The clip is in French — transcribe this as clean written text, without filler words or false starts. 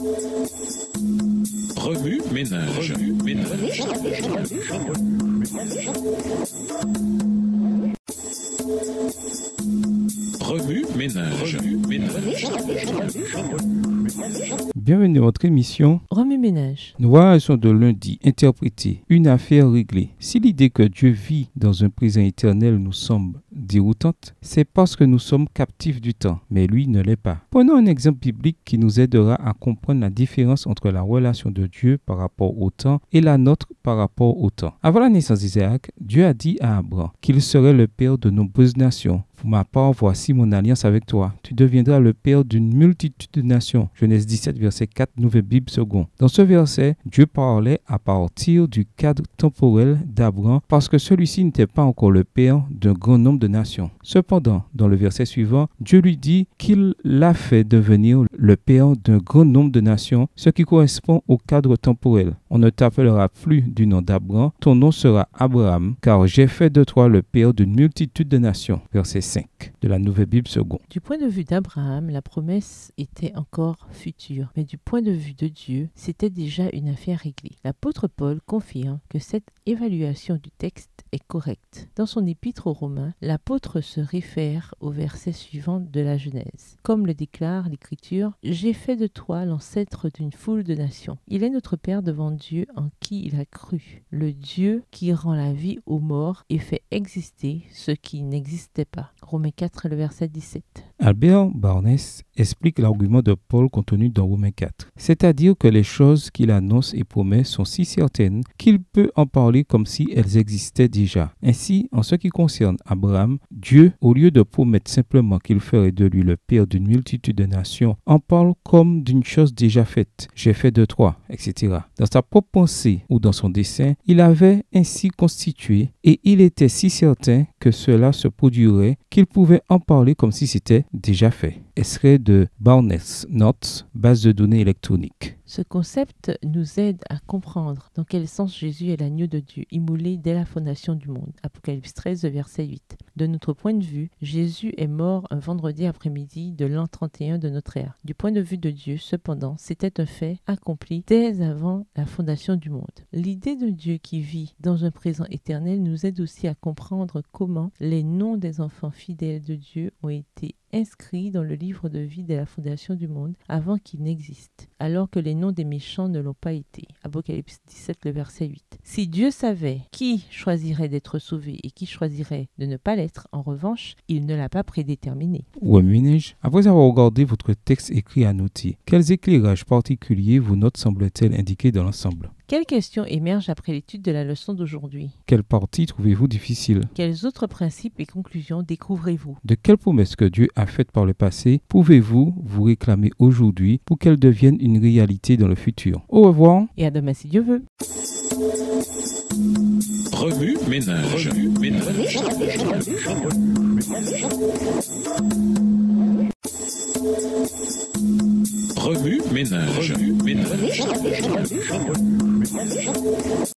Remue ménage. Remue ménage. Bienvenue à votre émission Remue ménage. Nous voyageons de lundi, interpréter une affaire réglée. Si l'idée que Dieu vit dans un présent éternel nous semble déroutante, c'est parce que nous sommes captifs du temps, mais lui ne l'est pas. Prenons un exemple biblique qui nous aidera à comprendre la différence entre la relation de Dieu par rapport au temps et la nôtre par rapport au temps. Avant la naissance d'Isaac, Dieu a dit à Abraham qu'il serait le père de nombreuses nations. Pour ma part, voici mon alliance avec toi. Tu deviendras le père d'une multitude de nations. Genèse 17, verset 4, Nouvelle Bible seconde. Dans ce verset, Dieu parlait à partir du cadre temporel d'Abraham parce que celui-ci n'était pas encore le père d'un grand nombre de nations. Cependant, dans le verset suivant, Dieu lui dit qu'il l'a fait devenir le père d'un grand nombre de nations, ce qui correspond au cadre temporel. On ne t'appellera plus du nom d'Abraham, ton nom sera Abraham, car j'ai fait de toi le père d'une multitude de nations. Verset 5 de la Nouvelle Bible seconde. Du point de vue d'Abraham, la promesse était encore future, mais du point de vue de Dieu, c'était déjà une affaire réglée. L'apôtre Paul confirme que cette évaluation du texte est correcte. Dans son épître aux Romains, l'apôtre se réfère au verset suivant de la Genèse. Comme le déclare l'Écriture, « J'ai fait de toi l'ancêtre d'une foule de nations. » Il est notre Père devant Dieu en qui il a cru, le Dieu qui rend la vie aux morts et fait exister ce qui n'existait pas. Romains 4, le verset 17. Albert Barnes explique l'argument de Paul contenu dans Romains 4. C'est-à-dire que les choses qu'il annonce et promet sont si certaines qu'il peut en parler comme si elles existaient déjà. Ainsi, en ce qui concerne Abraham, Dieu, au lieu de promettre simplement qu'il ferait de lui le père d'une multitude de nations, en parle comme d'une chose déjà faite. J'ai fait de toi, etc. Dans sa propre pensée ou dans son dessein, il avait ainsi constitué et il était si certain que cela se produirait qu'il pouvait en parler comme si c'était déjà fait. Extrait de Barnes Notes, base de données électronique. Ce concept nous aide à comprendre dans quel sens Jésus est l'agneau de Dieu, immolé dès la fondation du monde. Apocalypse 13, verset 8. De notre point de vue, Jésus est mort un vendredi après-midi de l'an 31 de notre ère. Du point de vue de Dieu, cependant, c'était un fait accompli dès avant la fondation du monde. L'idée de Dieu qui vit dans un présent éternel nous aide aussi à comprendre comment les noms des enfants fidèles de Dieu ont été inscrits dans le livre de vie dès la fondation du monde avant qu'il n'existe, alors que les noms des méchants ne l'ont pas été. Apocalypse 17, le verset 8. Si Dieu savait qui choisirait d'être sauvé et qui choisirait de ne pas l'être, en revanche, il ne l'a pas prédéterminé. Remue-ménage. Après avoir regardé votre texte écrit à noter, quels éclairages particuliers vos notes semblent-elles indiquer dans l'ensemble? Quelles questions émergent après l'étude de la leçon d'aujourd'hui? Quelle partie trouvez-vous difficile? Quels autres principes et conclusions découvrez-vous? De quelles promesses que Dieu a faites par le passé pouvez-vous vous réclamer aujourd'hui pour qu'elles deviennent une réalité dans le futur? Au revoir. Et à demain si Dieu veut. Remue ménage.